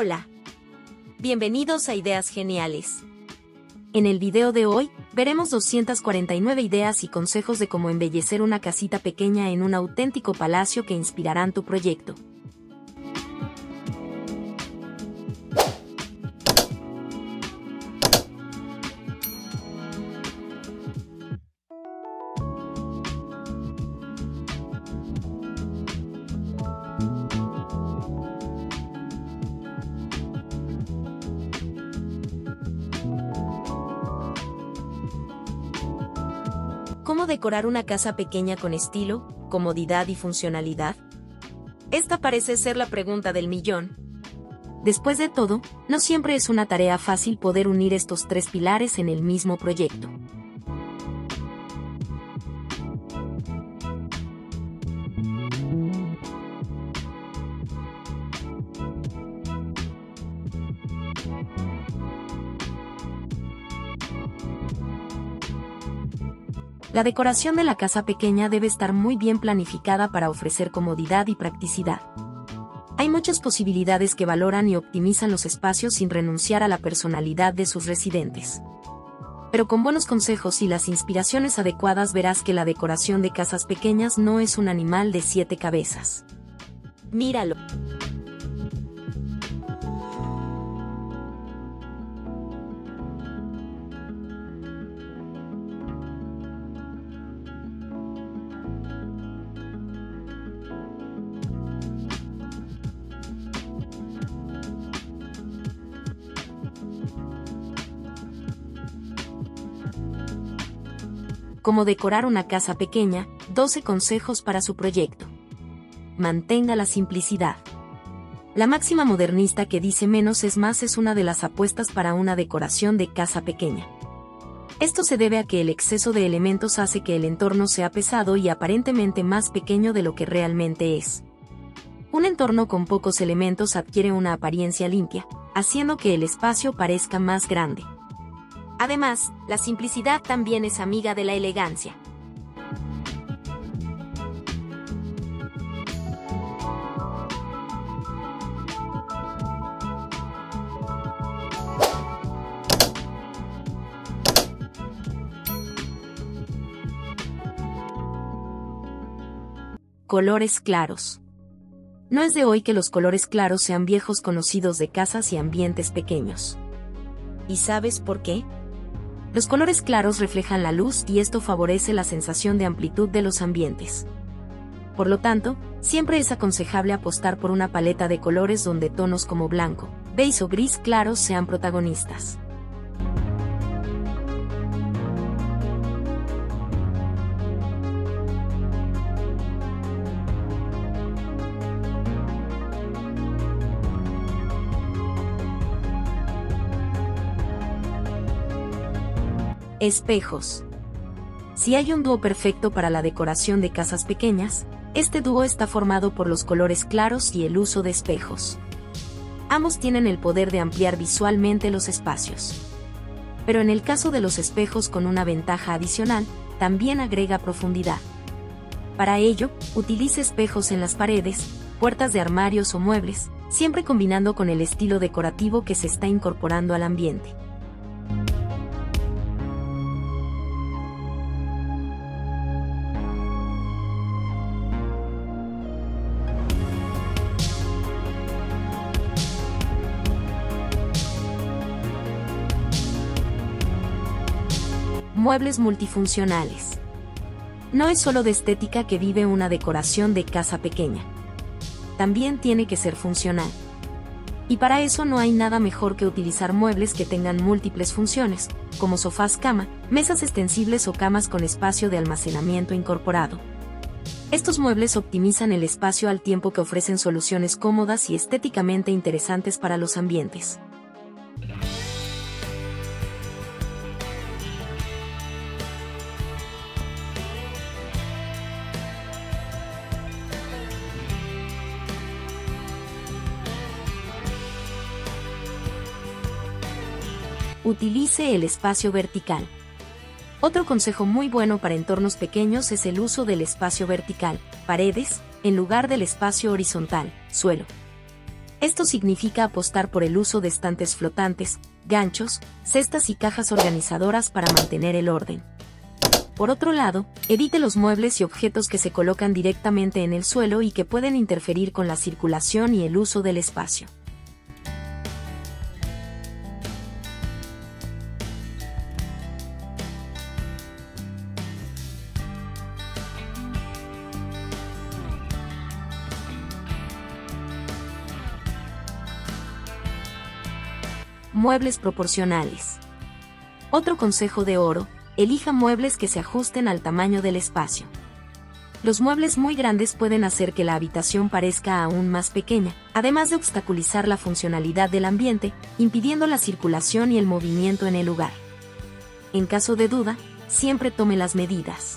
Hola. Bienvenidos a Ideas Geniales. En el video de hoy, veremos 249 ideas y consejos de cómo embellecer una casita pequeña en un auténtico palacio que inspirarán tu proyecto. ¿Cómo decorar una casa pequeña con estilo, comodidad y funcionalidad? Esta parece ser la pregunta del millón. Después de todo, no siempre es una tarea fácil poder unir estos tres pilares en el mismo proyecto. La decoración de la casa pequeña debe estar muy bien planificada para ofrecer comodidad y practicidad. Hay muchas posibilidades que valoran y optimizan los espacios sin renunciar a la personalidad de sus residentes. Pero con buenos consejos y las inspiraciones adecuadas verás que la decoración de casas pequeñas no es un animal de 7 cabezas. Míralo. Cómo decorar una casa pequeña, 12 consejos para su proyecto. Mantenga la simplicidad. La máxima modernista que dice menos es más es una de las apuestas para una decoración de casa pequeña. Esto se debe a que el exceso de elementos hace que el entorno sea pesado y aparentemente más pequeño de lo que realmente es. Un entorno con pocos elementos adquiere una apariencia limpia, haciendo que el espacio parezca más grande. Además, la simplicidad también es amiga de la elegancia. Colores claros. No es de hoy que los colores claros sean viejos conocidos de casas y ambientes pequeños. ¿Y sabes por qué? Los colores claros reflejan la luz y esto favorece la sensación de amplitud de los ambientes. Por lo tanto, siempre es aconsejable apostar por una paleta de colores donde tonos como blanco, beige o gris claros sean protagonistas. Espejos. Si hay un dúo perfecto para la decoración de casas pequeñas, este dúo está formado por los colores claros y el uso de espejos. Ambos tienen el poder de ampliar visualmente los espacios. Pero en el caso de los espejos con una ventaja adicional, también agrega profundidad. Para ello, utilice espejos en las paredes, puertas de armarios o muebles, siempre combinando con el estilo decorativo que se está incorporando al ambiente. Muebles multifuncionales. No es solo de estética que vive una decoración de casa pequeña. También tiene que ser funcional. Y para eso no hay nada mejor que utilizar muebles que tengan múltiples funciones, como sofás cama, mesas extensibles o camas con espacio de almacenamiento incorporado. Estos muebles optimizan el espacio al tiempo que ofrecen soluciones cómodas y estéticamente interesantes para los ambientes. Utilice el espacio vertical. Otro consejo muy bueno para entornos pequeños es el uso del espacio vertical, paredes, en lugar del espacio horizontal, suelo. Esto significa apostar por el uso de estantes flotantes, ganchos, cestas y cajas organizadoras para mantener el orden. Por otro lado, evite los muebles y objetos que se colocan directamente en el suelo y que pueden interferir con la circulación y el uso del espacio. Muebles proporcionales. Otro consejo de oro: elija muebles que se ajusten al tamaño del espacio. Los muebles muy grandes pueden hacer que la habitación parezca aún más pequeña, además de obstaculizar la funcionalidad del ambiente, impidiendo la circulación y el movimiento en el lugar. En caso de duda, siempre tome las medidas.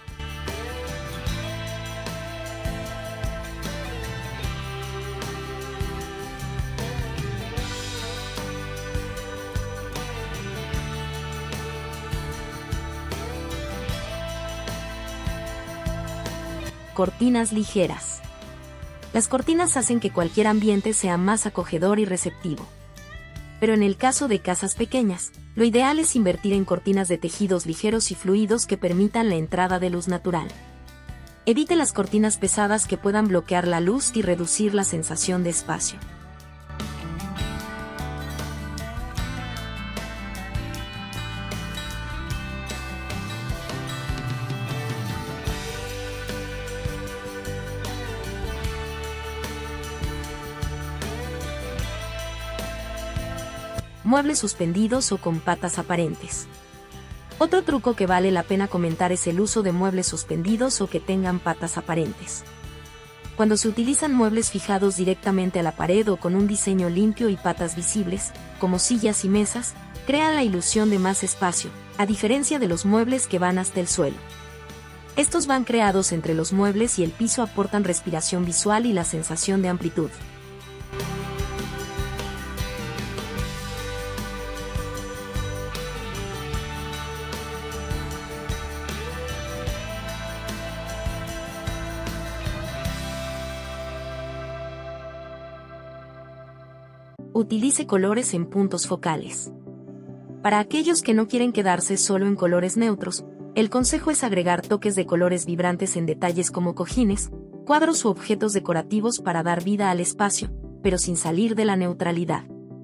Cortinas ligeras. Las cortinas hacen que cualquier ambiente sea más acogedor y receptivo. Pero en el caso de casas pequeñas, lo ideal es invertir en cortinas de tejidos ligeros y fluidos que permitan la entrada de luz natural. Evite las cortinas pesadas que puedan bloquear la luz y reducir la sensación de espacio. Muebles suspendidos o con patas aparentes. Otro truco que vale la pena comentar es el uso de muebles suspendidos o que tengan patas aparentes. Cuando se utilizan muebles fijados directamente a la pared o con un diseño limpio y patas visibles, como sillas y mesas, crean la ilusión de más espacio, a diferencia de los muebles que van hasta el suelo. Estos van creados entre los muebles y el piso, aportan respiración visual y la sensación de amplitud. Utilice colores en puntos focales. Para aquellos que no quieren quedarse solo en colores neutros, el consejo es agregar toques de colores vibrantes en detalles como cojines, cuadros u objetos decorativos para dar vida al espacio, pero sin salir de la neutralidad.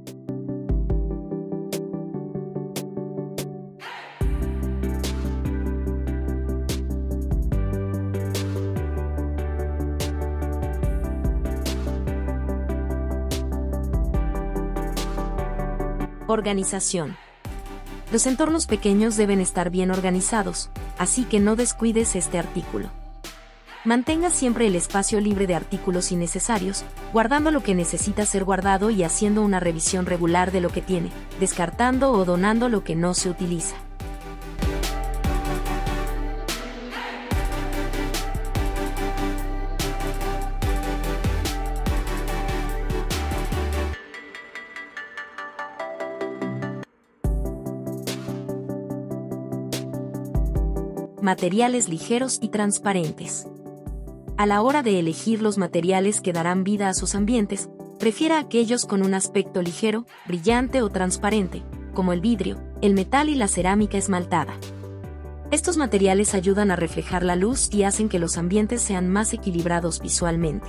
Organización. Los entornos pequeños deben estar bien organizados, así que no descuides este artículo. Mantenga siempre el espacio libre de artículos innecesarios, guardando lo que necesita ser guardado y haciendo una revisión regular de lo que tiene, descartando o donando lo que no se utiliza. Materiales ligeros y transparentes. A la hora de elegir los materiales que darán vida a sus ambientes, prefiera aquellos con un aspecto ligero, brillante o transparente, como el vidrio, el metal y la cerámica esmaltada. Estos materiales ayudan a reflejar la luz y hacen que los ambientes sean más equilibrados visualmente.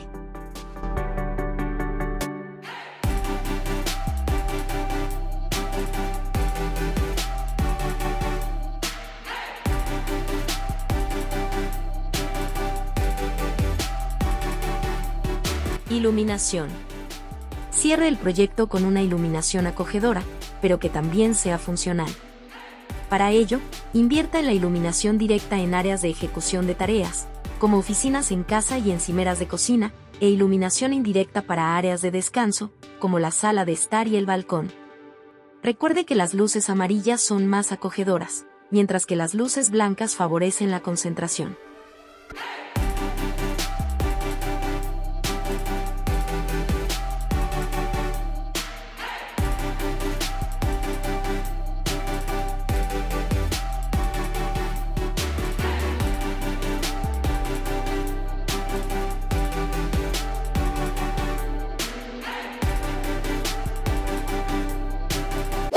Iluminación. Cierre el proyecto con una iluminación acogedora, pero que también sea funcional. Para ello, invierta en la iluminación directa en áreas de ejecución de tareas, como oficinas en casa y encimeras de cocina, e iluminación indirecta para áreas de descanso, como la sala de estar y el balcón. Recuerde que las luces amarillas son más acogedoras, mientras que las luces blancas favorecen la concentración.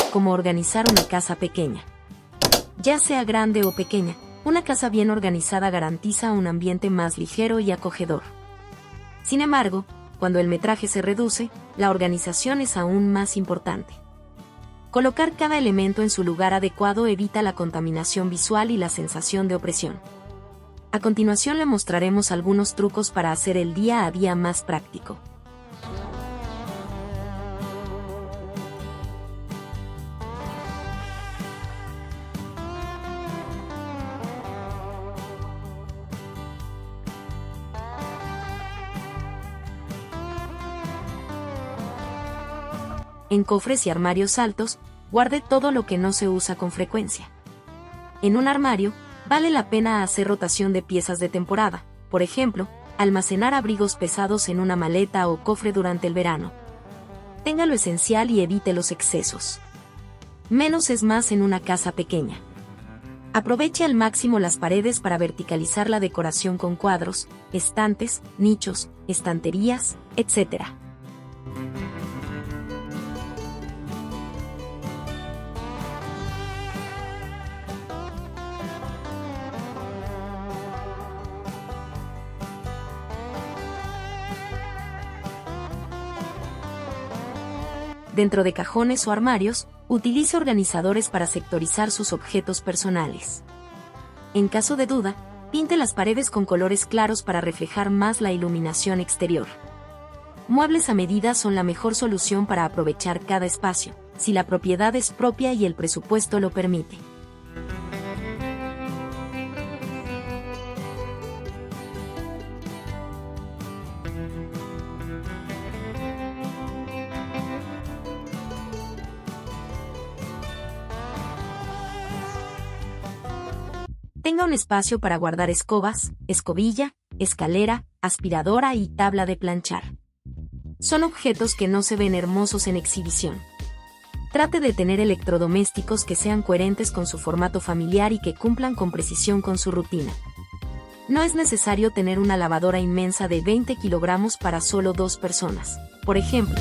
como organizar una casa pequeña. Ya sea grande o pequeña, una casa bien organizada garantiza un ambiente más ligero y acogedor. Sin embargo, cuando el metraje se reduce, la organización es aún más importante. Colocar cada elemento en su lugar adecuado evita la contaminación visual y la sensación de opresión. A continuación le mostraremos algunos trucos para hacer el día a día más práctico. En cofres y armarios altos, guarde todo lo que no se usa con frecuencia. En un armario, vale la pena hacer rotación de piezas de temporada, por ejemplo, almacenar abrigos pesados en una maleta o cofre durante el verano. Tenga lo esencial y evite los excesos. Menos es más en una casa pequeña. Aproveche al máximo las paredes para verticalizar la decoración con cuadros, estantes, nichos, estanterías, etc. Dentro de cajones o armarios, utilice organizadores para sectorizar sus objetos personales. En caso de duda, pinte las paredes con colores claros para reflejar más la iluminación exterior. Muebles a medida son la mejor solución para aprovechar cada espacio, si la propiedad es propia y el presupuesto lo permite. Tenga un espacio para guardar escobas, escobilla, escalera, aspiradora y tabla de planchar. Son objetos que no se ven hermosos en exhibición. Trate de tener electrodomésticos que sean coherentes con su formato familiar y que cumplan con precisión con su rutina. No es necesario tener una lavadora inmensa de 20 kilogramos para solo 2 personas, por ejemplo.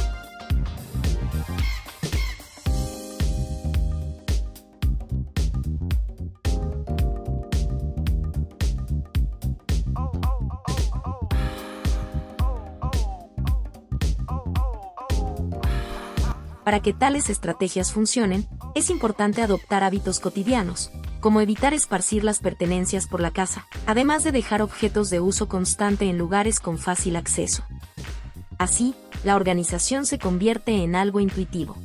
Para que tales estrategias funcionen, es importante adoptar hábitos cotidianos, como evitar esparcir las pertenencias por la casa, además de dejar objetos de uso constante en lugares con fácil acceso. Así, la organización se convierte en algo intuitivo.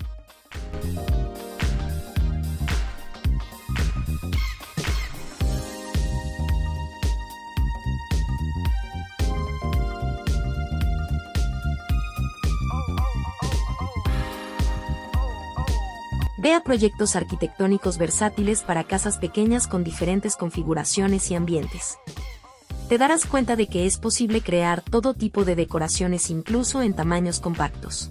Vea proyectos arquitectónicos versátiles para casas pequeñas con diferentes configuraciones y ambientes. Te darás cuenta de que es posible crear todo tipo de decoraciones incluso en tamaños compactos.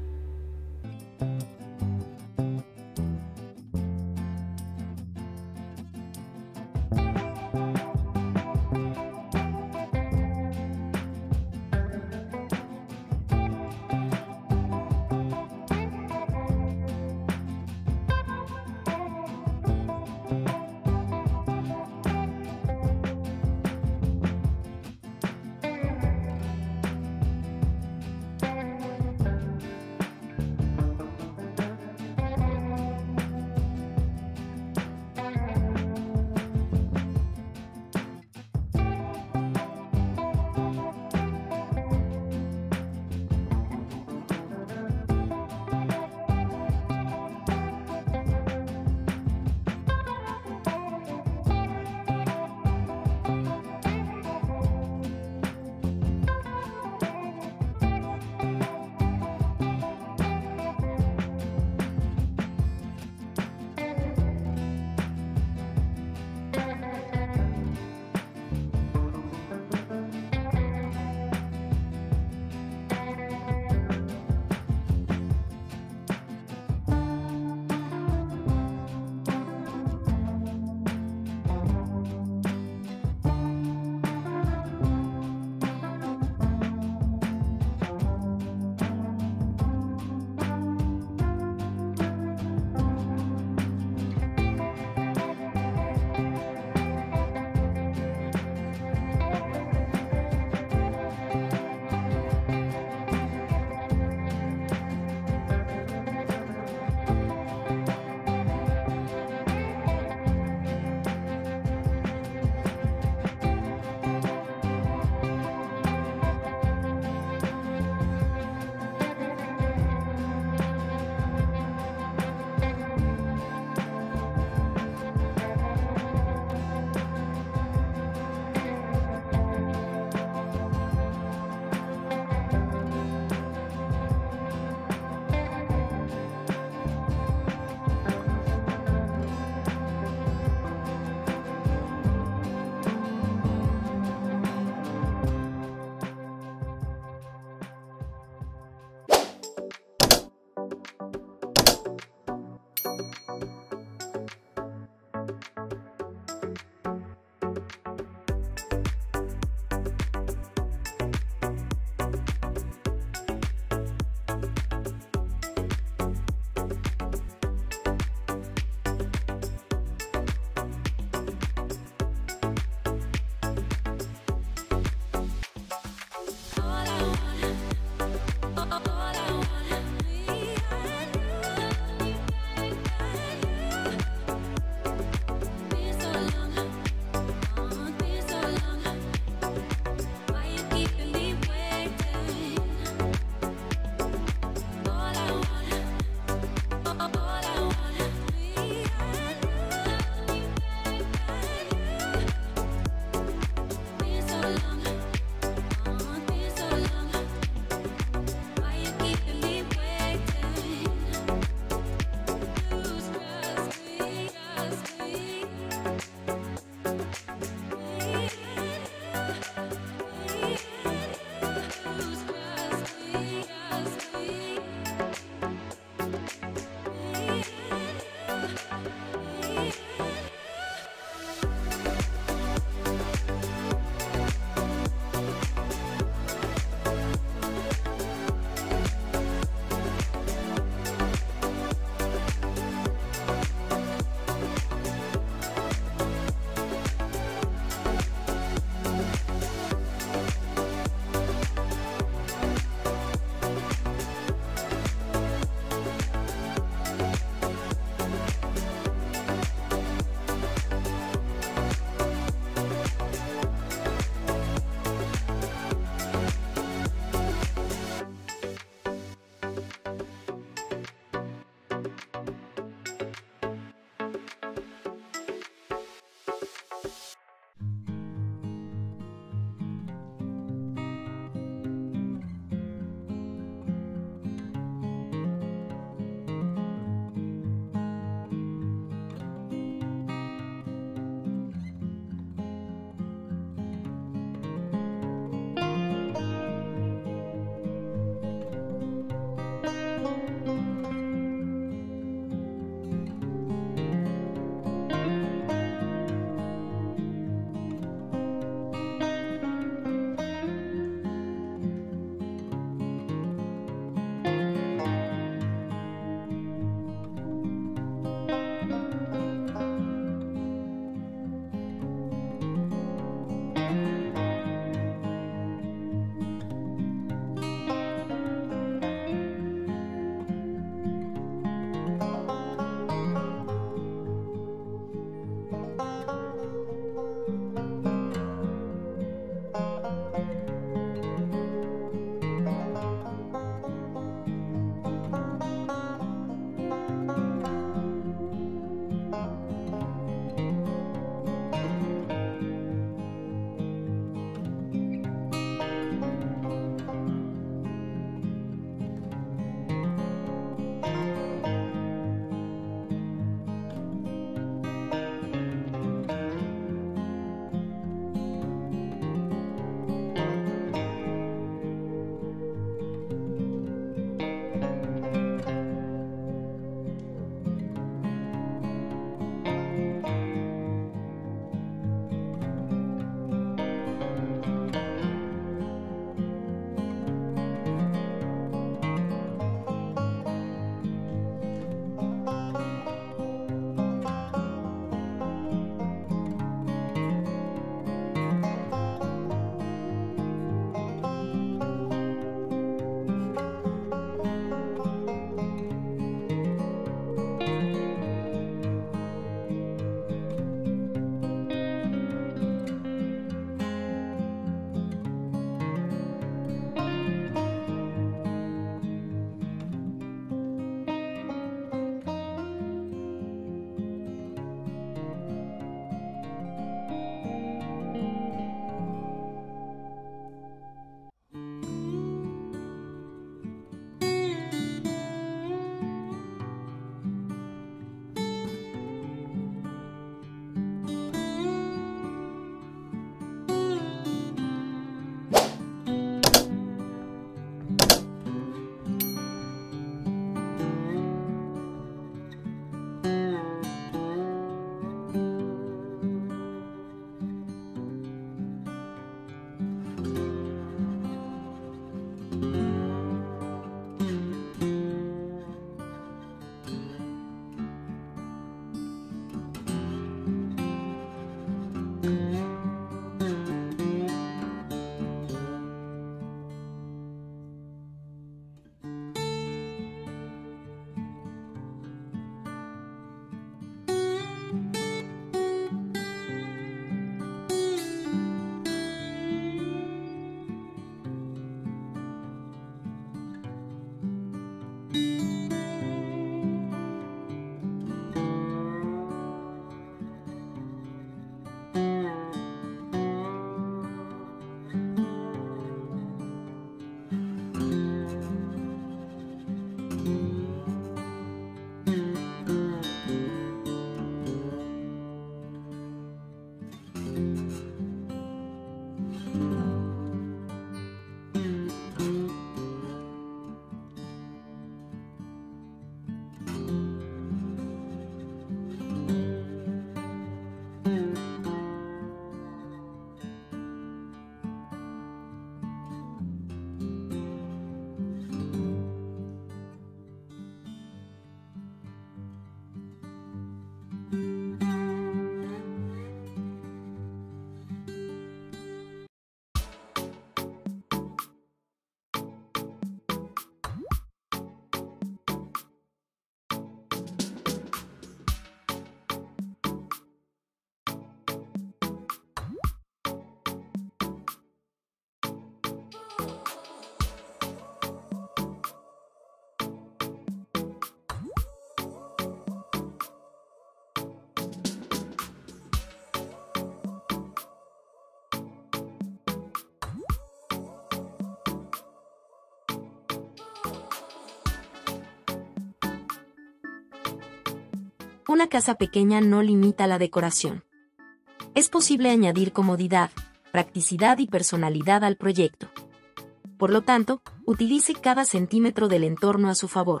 Una casa pequeña no limita la decoración. Es posible añadir comodidad, practicidad y personalidad al proyecto. Por lo tanto, utilice cada centímetro del entorno a su favor.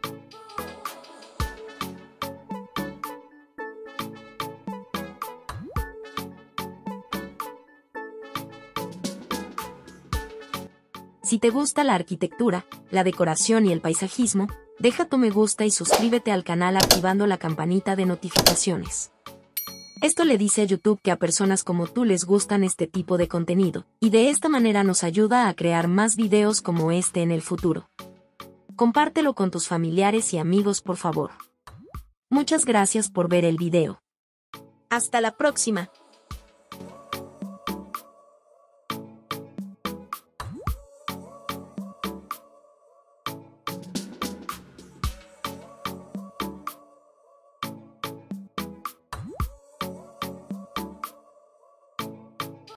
Si te gusta la arquitectura, la decoración y el paisajismo, deja tu me gusta y suscríbete al canal activando la campanita de notificaciones. Esto le dice a YouTube que a personas como tú les gustan este tipo de contenido, y de esta manera nos ayuda a crear más videos como este en el futuro. Compártelo con tus familiares y amigos, por favor. Muchas gracias por ver el video. Hasta la próxima.